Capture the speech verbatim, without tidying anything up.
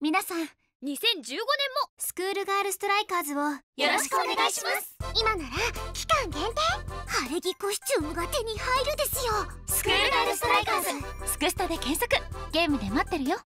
皆さん、 にせんじゅうごねんもスクールガールストライカーズをよろしくお願いします。 今なら期間限定晴れ着コスチュームが手に入るですよ。 スクールガールストライカーズ、スクスタで検索。ゲームで待ってるよ。